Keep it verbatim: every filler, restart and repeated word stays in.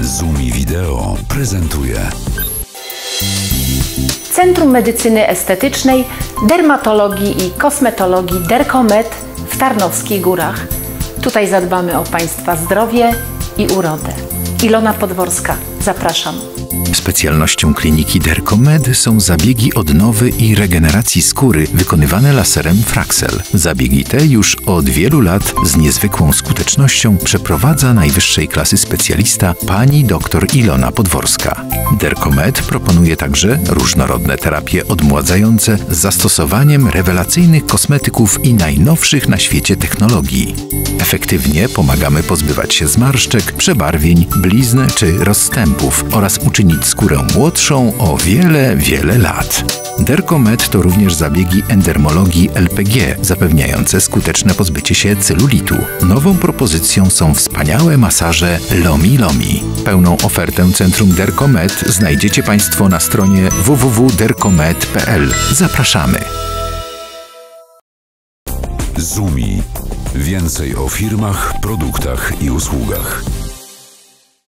Zumi Wideo prezentuje Centrum Medycyny Estetycznej, Dermatologii i Kosmetologii Derkomed w Tarnowskich Górach. Tutaj zadbamy o Państwa zdrowie i urodę. Ilona Podworska, zapraszam. Specjalnością kliniki Derkomed są zabiegi odnowy i regeneracji skóry wykonywane laserem Fraxel. Zabiegi te już od wielu lat z niezwykłą skutecznością przeprowadza najwyższej klasy specjalista pani dr Ilona Podworska. Derkomed proponuje także różnorodne terapie odmładzające z zastosowaniem rewelacyjnych kosmetyków i najnowszych na świecie technologii. Efektywnie pomagamy pozbywać się zmarszczek, przebarwień, blizn czy rozstępów oraz uczynić skórę młodszą o wiele, wiele lat. Derkomed to również zabiegi endermologii L P G, zapewniające skuteczne pozbycie się celulitu. Nową propozycją są wspaniałe masaże Lomi Lomi. Pełną ofertę Centrum Derkomed znajdziecie Państwo na stronie w w w kropka derkomed kropka p l. Zapraszamy! Zumi. Więcej o firmach, produktach i usługach.